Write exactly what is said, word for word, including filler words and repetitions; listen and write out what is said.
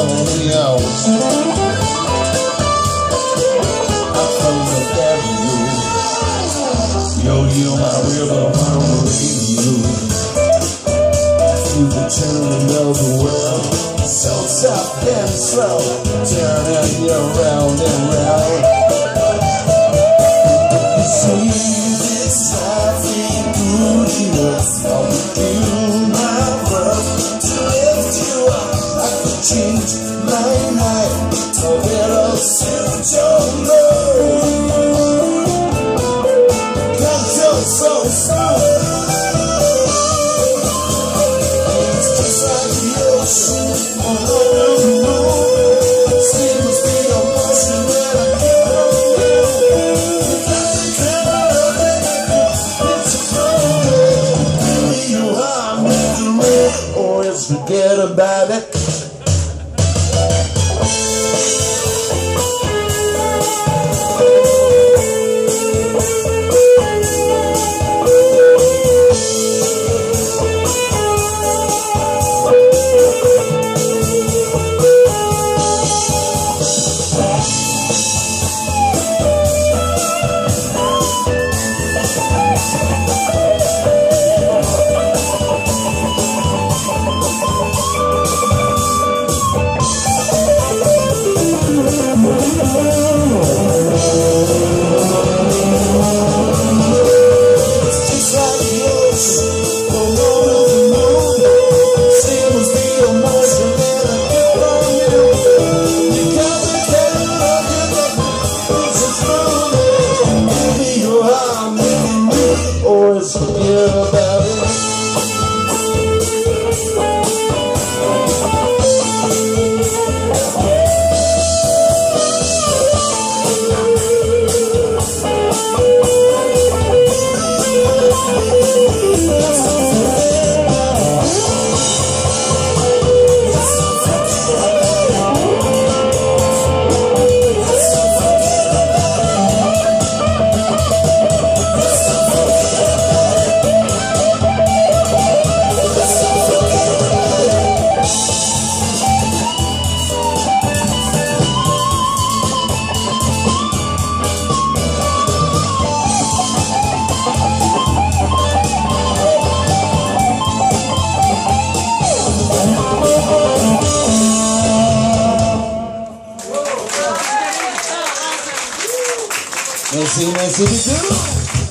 many hours. I come to carry you. Yo, you my river, I'm radio. You the turning of the world, so tough and slow, turning you round and round. See this life ain't good enough. I'll do my world to lift you up. I could change my life, a little suit your love. Come so, so, so. Forget about it. Forget about it. Merci, merci beaucoup.